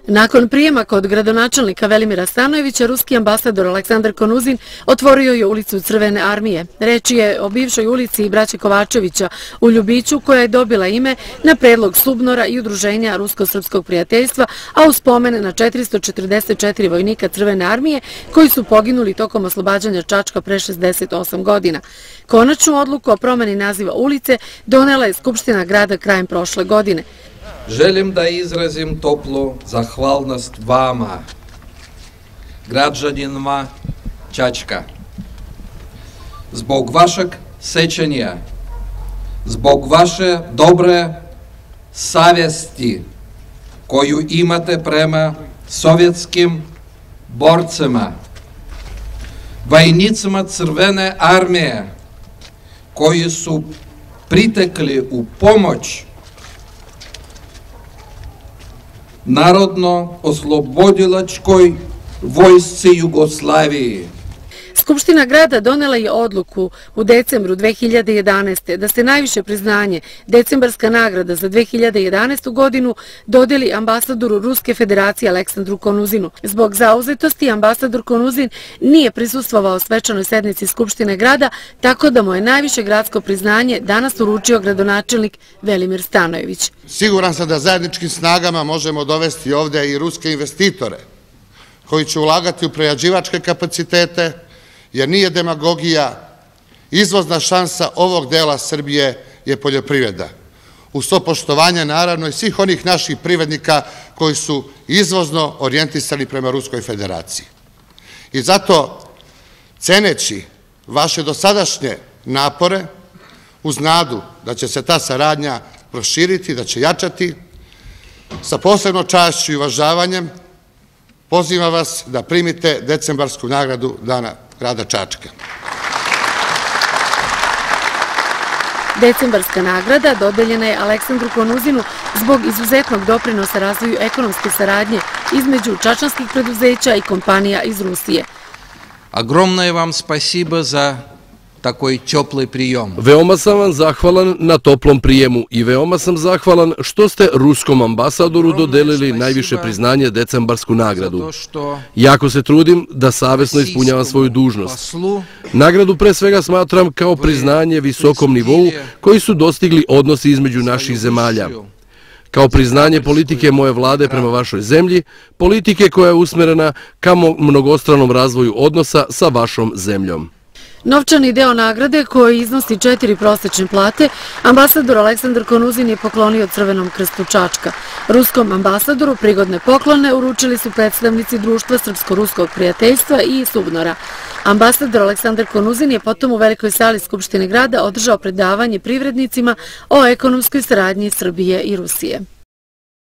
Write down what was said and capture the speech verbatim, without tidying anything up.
Nakon prijema kod gradonačelnika Velimira Stanojevića, ruski ambasador Aleksandar Konuzin otvorio je ulicu Crvene armije. Reč je o bivšoj ulici braće Kovačevića u Ljubiću, koja je dobila ime na predlog Subnora i Udruženja Rusko-srpskog prijateljstva, a u spomen na četiristo četrdeset četiri vojnika Crvene armije koji su poginuli tokom oslobađanja Čačka pre šezdeset osam godina. Konačnu odluku o promeni naziva ulice donela je Skupština grada krajem prošle godine. Želim da izrazim toplu zahvalnost vama, građanima Čačka, zbog vašeg sećanja, zbog vaše dobre savjesti koju imate prema sovjetskim borcima, vojnicima Crvene armije koji su pritekli u pomoć Narodno-oslobodilačkoj vojsci Jugoslaviji. Skupština grada donela je odluku u decembru dve hiljade jedanaeste. da se najviše priznanje, decembarska nagrada za dve hiljade jedanaestu. godinu, dodeli ambasadoru Ruske federacije Aleksandru Konuzinu. Zbog zauzetosti ambasador Konuzin nije prisustvovao svečanoj sednici Skupštine grada, tako da mu je najviše gradsko priznanje danas uručio gradonačelnik Velimir Stanojević. Siguran sam da zajedničkim snagama možemo dovesti ovde i ruske investitore koji će ulagati u prerađivačke kapacitete, jer nije demagogija, izvozna šansa ovog dela Srbije je poljoprivreda. Uz to poštovanje naravno i svih onih naših privrednika koji su izvozno orijentisani prema Ruskoj federaciji. I zato, ceneći vaše dosadašnje napore, uz nadu da će se ta saradnja proširiti, da će jačati, sa posebnom čašću i uvažavanjem, pozivam vas da primite decembarsku nagradu Dana grada Čačka. Decembarska nagrada dodeljena je Aleksandru Konuzinu zbog izuzetnog doprinosa razvoju ekonomske saradnje između čačanskih preduzeća i kompanija iz Rusije. Огромное vam спасибо za takoj teplý prijem. Veoma sam vam zahvalan na toplom prijemu i veoma sam zahvalan što ste ruskom ambasadoru dodelili najviše priznanje decembarsku nagradu. Jako se trudim da savesno ispunjavam svoju dužnost. Nagradu pre svega smatram kao priznanje visokom nivou koji su dostigli odnosi između naših zemalja. Kao priznanje politike moje vlade prema vašoj zemlji, politike koja je usmerena ka mnogostranom razvoju odnosa sa vašom zemljom. Novčani deo nagrade, koji iznosi četiri prosečne plate, ambasador Aleksandar Konuzin je poklonio Crvenom krstu Čačka. Ruskom ambasadoru prigodne poklone uručili su predstavnici Društva srpsko-ruskog prijateljstva i Subnora. Ambasador Aleksandar Konuzin je potom u velikoj sali Skupštine grada održao predavanje privrednicima o ekonomskoj saradnji Srbije i Rusije.